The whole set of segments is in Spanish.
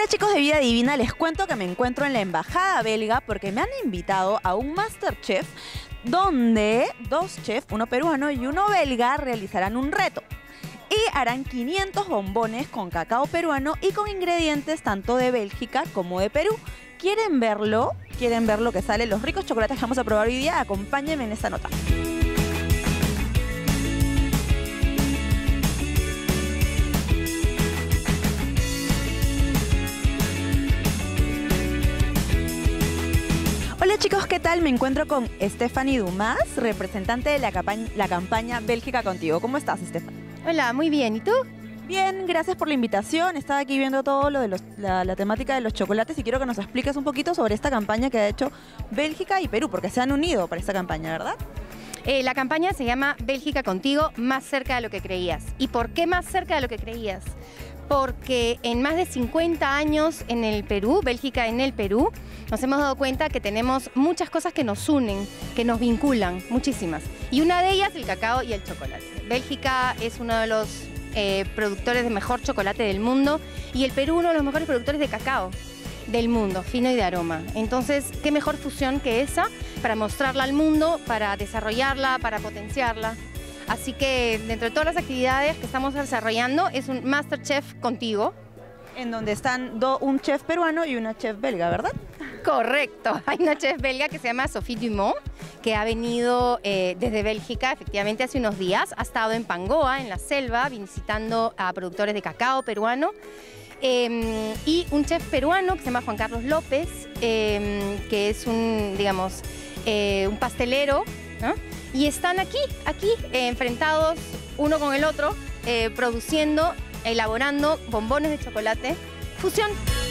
Hola chicos de Vida Divina, les cuento que me encuentro en la embajada belga porque me han invitado a un Masterchef donde dos chefs, uno peruano y uno belga, realizarán un reto y harán 500 bombones con cacao peruano y con ingredientes tanto de Bélgica como de Perú. ¿Quieren verlo? ¿Quieren ver lo que sale? Los ricos chocolates que vamos a probar hoy día. Acompáñenme en esta nota. Hola chicos, ¿qué tal? Me encuentro con Stephanie Dumas, representante de la campaña Bélgica Contigo. ¿Cómo estás, Stephanie? Hola, muy bien. ¿Y tú? Bien, gracias por la invitación. Estaba aquí viendo todo lo de la temática de los chocolates y quiero que nos expliques un poquito sobre esta campaña que ha hecho Bélgica y Perú, porque se han unido para esta campaña, ¿verdad? La campaña se llama Bélgica Contigo, más cerca de lo que creías. ¿Y por qué más cerca de lo que creías? Porque en más de 50 años en el Perú, Bélgica en el Perú, nos hemos dado cuenta que tenemos muchas cosas que nos unen, que nos vinculan, muchísimas. Y una de ellas, el cacao y el chocolate. Bélgica es uno de los productores de mejor chocolate del mundo y el Perú uno de los mejores productores de cacao del mundo, fino y de aroma. Entonces, ¿qué mejor fusión que esa para mostrarla al mundo, para desarrollarla, para potenciarla? Así que dentro de todas las actividades que estamos desarrollando es un Masterchef Contigo. En donde están un chef peruano y una chef belga, ¿verdad? Correcto. Hay una chef belga que se llama Sophie Dumont, que ha venido desde Bélgica, efectivamente, hace unos días. Ha estado en Pangoa, en la selva, visitando a productores de cacao peruano. Y un chef peruano que se llama Juan Carlos López, que es un pastelero, ¿no? Y están aquí enfrentados uno con el otro, produciendo, elaborando bombones de chocolate fusión.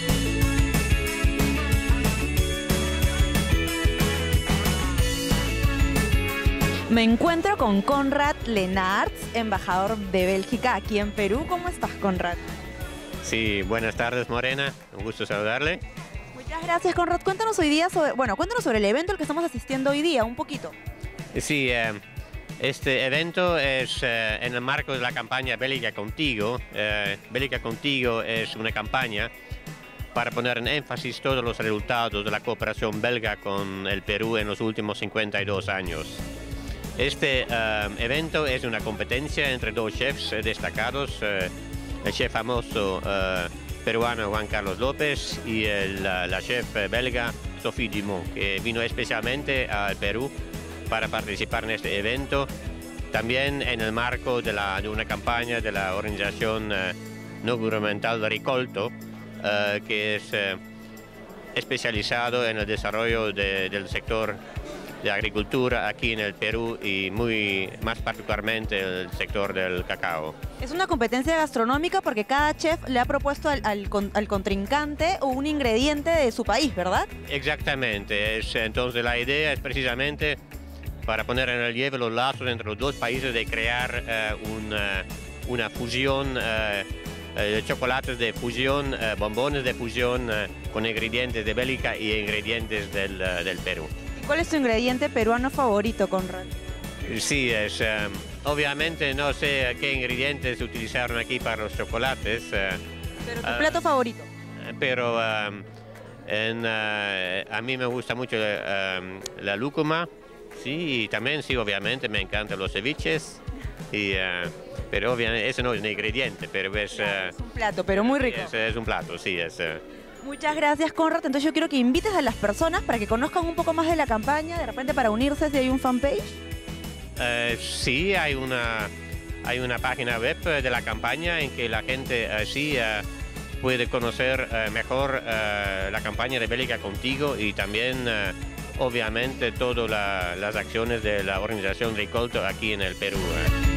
Me encuentro con Conrad Leenaerts, embajador de Bélgica aquí en Perú. ¿Cómo estás, Conrad? Sí, buenas tardes, Morena. Un gusto saludarle. Muchas gracias, Conrad. Cuéntanos hoy día cuéntanos sobre el evento al que estamos asistiendo hoy día, un poquito. Sí, este evento es en el marco de la campaña Bélgica Contigo. Bélgica Contigo es una campaña para poner en énfasis todos los resultados de la cooperación belga con el Perú en los últimos 52 años. Este evento es una competencia entre dos chefs destacados, el chef famoso peruano Juan Carlos López y la chef belga Sophie Dumont, que vino especialmente al Perú para participar en este evento, también en el marco de una campaña de la organización no gubernamental Ricolto, que es especializado en el desarrollo del sector de agricultura aquí en el Perú y más particularmente el sector del cacao. Es una competencia gastronómica porque cada chef le ha propuesto al contrincante un ingrediente de su país, ¿verdad? Exactamente, entonces la idea es precisamente para poner en relieve los lazos entre los dos países de crear una fusión de chocolates de fusión, bombones de fusión con ingredientes de Bélgica y ingredientes del Perú. ¿Cuál es tu ingrediente peruano favorito, Conrad? Sí, obviamente no sé qué ingredientes utilizaron aquí para los chocolates. ¿Pero tu plato favorito? Pero a mí me gusta mucho la lúcuma, sí, y también, sí, obviamente me encantan los ceviches, pero obviamente eso no es un ingrediente, pero es un plato, pero muy rico. Es un plato, sí, Muchas gracias, Conrad. Entonces yo quiero que invites a las personas para que conozcan un poco más de la campaña, de repente para unirse si hay un fanpage. Sí, hay una página web de la campaña en que la gente puede conocer mejor la campaña de Bélgica Contigo y también obviamente todas las acciones de la organización Ricolto aquí en el Perú.